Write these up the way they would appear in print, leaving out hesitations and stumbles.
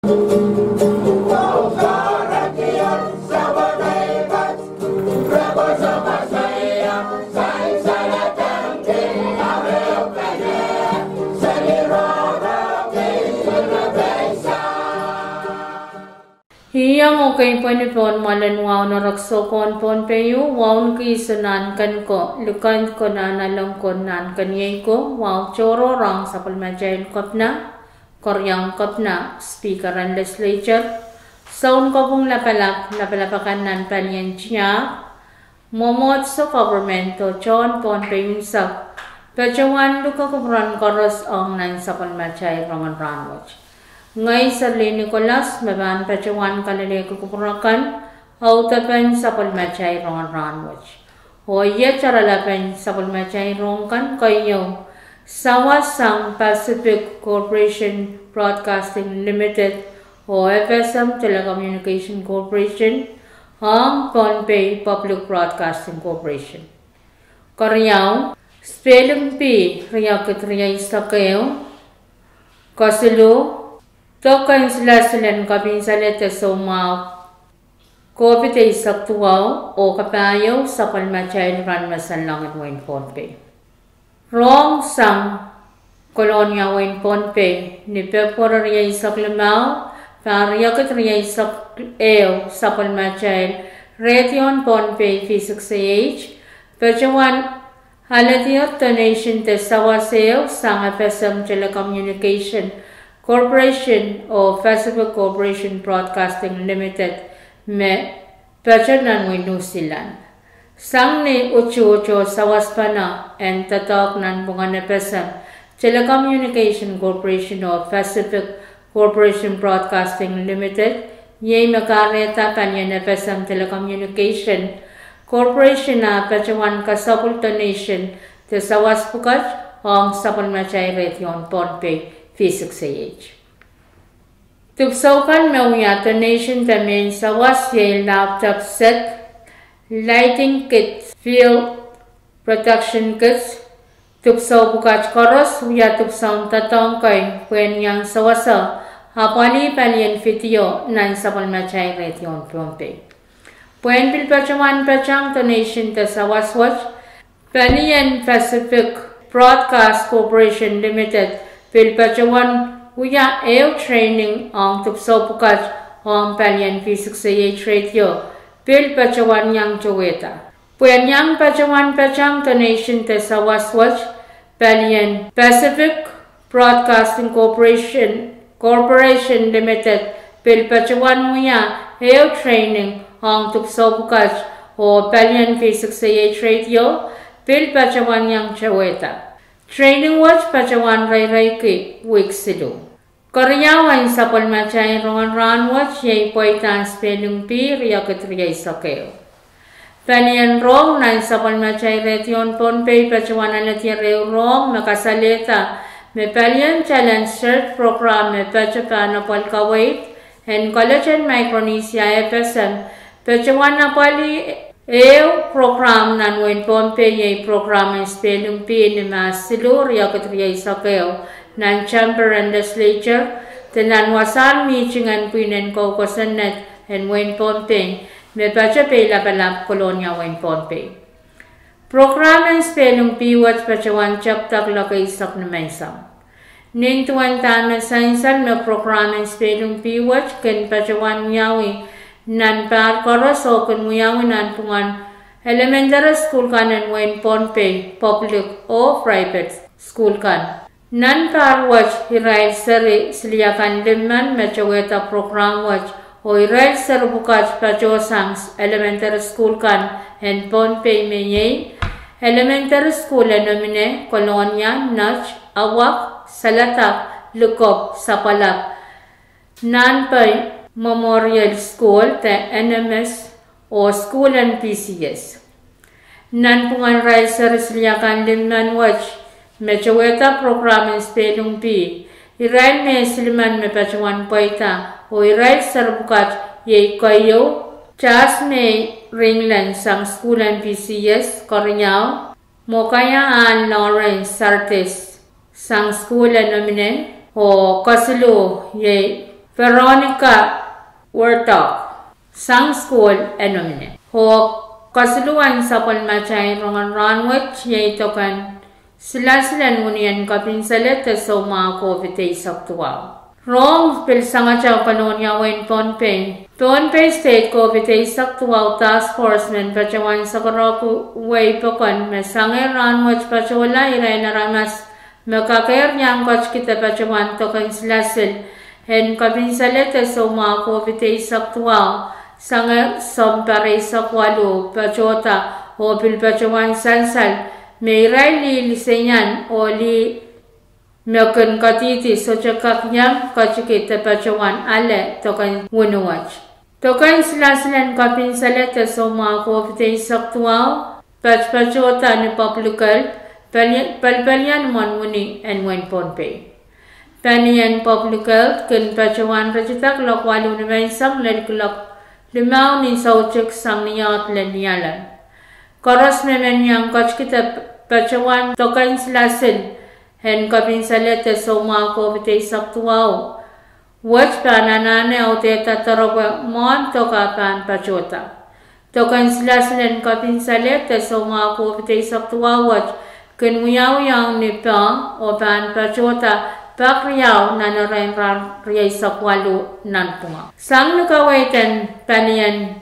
Hiyang okay pon malan wow na rakso kon pon peyu wow ki sunan kan ko lukan ko na nalang ko nan kanyay ko wow choro rang sa palmajayin kopna koryang kopna speaker and legislature sound ko pong lapalapakan nan palyan siya momot sa government to chon pon peyu sa pechawan luka kubran koros ang nan sa palmajayin rangan ranwach ngay sa Nicolas maban pechawan kalale kukupurakan autapen sa palmachay rongan ranwach o iya charalapen sa palmachay rongan kayo Sawasang Pacific Corporation Broadcasting Limited o FSM Telecommunication Corporation ang Pohnpei Public Broadcasting Corporation Koreaw spelling P riyakit riyay sa kayo Kasilu Tokan sila kabin sa lete soma COVID ay saktuaw o kapayaw sa palmachay ran masalangit wain Pohnpei. Rong sang kolonya wain Pohnpei ni February ay saklamaw pariyakit riyay saktaw sa palmachay Region Pohnpei P6AH Pechawan halatiyot donation te sawasayaw sang FSM Telecommunication Corporation o Pacific Corporation Broadcasting Limited me pechanan ng New Zealand. Sang ni ucho sawaspana and tatok nan bunga nepesam Telecommunication Corporation o Pacific Corporation Broadcasting Limited yay makareta panya nepesam Telecommunication Corporation na pechawan kasapulto nation te sawaspukat ang sapalmachay region Pohnpei P6AH. Tupsokan mawya donation tamin sa wasyel laptop set, lighting kits, field protection kits, tupsaw bukat koros, uya tupsaw tatong kay kwen yang sawasa, hapali palien video nan sa palmachay region Pohnpei. Puen pilpachawan pachang donation ta sa waswatch, palien Pacific Broadcast Corporation Limited, Pilpachawan uya training ang tupso pukat ang palyan P6AH radio Pilpachawan yang choweta. Puyan yang pachawan pachang donation te sa waswatch palyan Pacific Broadcasting Corporation Limited Pilpachawan uya training ang tupso pukat o palyan P6AH radio Pilpachawan yang choweta. Training watch pachawan ray ki week sido. Koreawan sa palmachay rongan ran watch yay poitan spelling P riyakit riyay sakeo. Panian rong nan sa palmachay region Pohnpei pachawan alatya reo rong makasaleta me palian challenge search program me pachapana palkawait and College and Micronesia FSM pachawan na pali program nan wain Pohnpei yay program ang spelling P ni masilur yakit riyay sakeo nan chamber and legislature tenan wasan meetingan pinen kokosanet and wain Pohnpei me pachapay lapalap kolonya wain Pohnpei. Program ang spelling P watch pachawan chaptak lakay sak na maysam. Nintuan taman sainsan me program ang spelling P watch ken pachawan yawi nan par koros o kun muyawin nan pungan elementary school kanan wain Pohnpei public o private school kan nan par watch hiray sari siliyakan liman mechaweta program watch o hiray sari bukat pachosang elementary school kan and Pohnpei meyay elementary school nomine kolonya nach awak salatak lukop sapalap nan pay Memorial School te NMS o School and PCS. Nan pungan riser siliyakan limnan watch mechaweta program in spelling P. Iray me siliman me pachawan poita o iray sarbukat yay kayo chas me ringlan sang School and PCS Koreaw mokayaan Lawrence Sartes sang School and nomine o kasilu yay Veronica Wartok, sang school enomine. Ho kasuluan sa palmachay rongan ranwat yay tokan sila unian kapinsalet sa mga COVID saktuaw. Rong pilsanga cha kanonya wen Pohnpei State COVID saktuaw Task Force men pachawan sa karaku way pokon mesangay ranwat pachawala iray naramas makakair niyang koch kita pachawan tokan sila hen kapinsalet sa mga COVID saktuaw sanga sompare sakwalo pachota o pilpachawan salsal may ray lisenyan o li Mekun katiti so cakap nyam kacikita pacawan ale tokan wunuwach. Tokan silasilan kapin salete so mga COVID saktuaw pachota ni publical palpalyan mon wuni and wen Pohnpei. Panian publical kun pacawan rajitak lokwalu ni mensang lelkulok limaw ni saucik sang niyat lenyalan. Koros memen yang kacikita pacawan tokan silasil hen kapinsalete so mga COVID saktuaw. Wach pananane o teta tarawa mon tokapan pachota. Tokan sila silen kapinsalete so mga COVID saktuaw wach kunwiyaw ni pa o pan pachota pakriyaw na narain riyay sakwalo nanpunga. Sang nakawaitan panian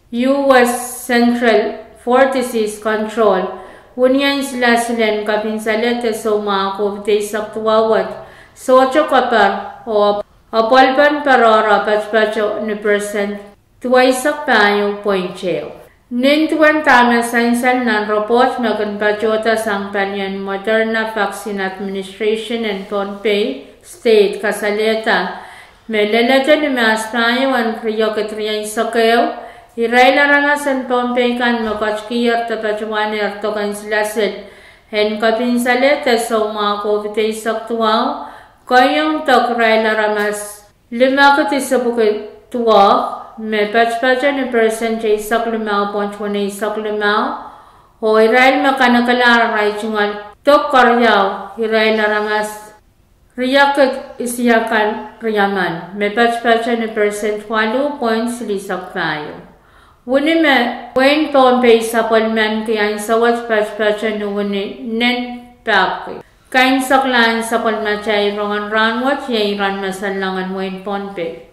US Central for Disease Control Unian sila silen kapinsalete so mga COVID saktuawat so kapar o apalpan parora pachpacho ni percent tuwaisak payo poincheo. Nintuan tama sainsan ng report magan pachota sang panyan Moderna Vaccine Administration and Pohnpei State kasaleta melalata ni mas payo ang kriyokatriyay sakeo Iray laramasan Pohnpei kan makachkiyar tapachuaner tokan silasid hen kapinsalete so mga COVID saktuaw kayong takray laramas 5 sa bukit tuwa may pachpacha ni percent jay saklimaw ponchwane saklimaw o iray makanakalaray chungal tok karyaw iray laramas riyakat isiyakan riyaman may pachpacha ni percent 8.3 sakpayo. Wuni me wen Pohnpei sa palman kayan sa wach pachpacha no wuni nen pakwi. Kain saklan sa palmachay rongan ranwat yay ran masalangan wen Pohnpei.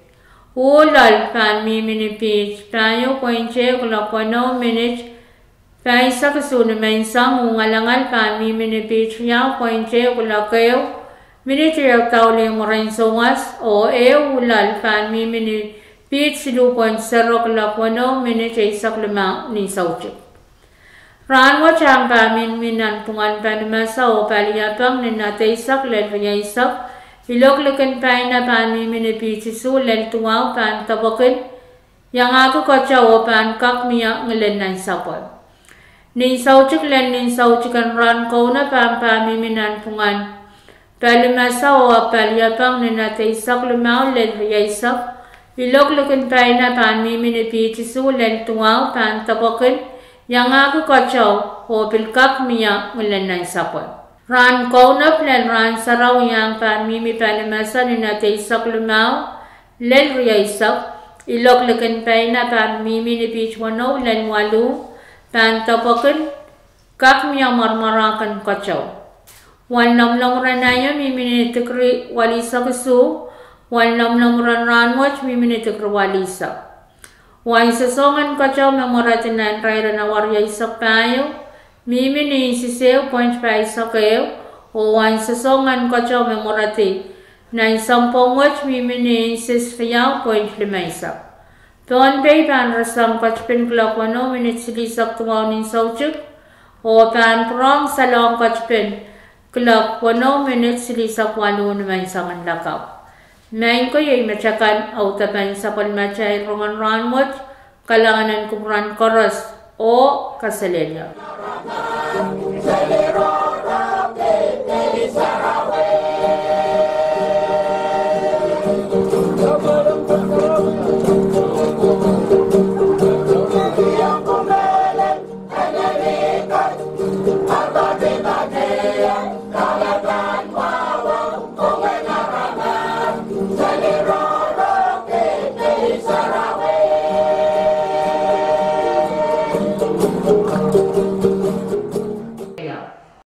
Ulal pan miminipich payo kwenche kulakwano minich pay sa kasuna mensang ungalangal pan miminipich yaw kwenche kulakayo minich yaw tauling morensowas o ulal pan miminipich Pitch 2.0 kalakwano minute isak lima ni sauchik. Ranwa chang pamin minan pungan panimasa o paliyapang ni nate isak lelvaya isak. Iloklukan pa na pami minipitisu lel tuwaw pan tabakin. Yang ako kacha o pan kakmiya ngalen na isapol. Ni sauchik len ni sauchikan ran ko na pami minan pungan. Palimasa o paliyapang ni nate isak lima lelvaya isak. Iloklukan pa na pan miminipitisu lel tuwaw pan tabakin yang ako kachaw o pilkak miya ngulan na isapon. Ran ko na plan ran saraw yang pan mimipanimasa ni nate isak lumaw lel riya isak. Iloklukan pa na pan miminipitwano lel walu pan tabakin kak miya marmarakan kachaw. Wan lamlang ranaya miminitikri walisa kasu Wan lam ranwach miminit walisa. Wan sasongan kachaw memoratin na entrayra na warya isak payo. Mimini sisew point pa isakayo. O wan sasongan kachaw memorati na isampong wach mimini sisriyaw point 5 isak. Pohnpei pan rasam kachpin klakwano minit silisak tuwaw nin sauchik. O pan prong salong kachpin klakwano minit silisak walo naman isangan lakaw. Main ko yung macakan au tapan sa palmachay rongan ranwat kalanganan kumran koros o kasalenya.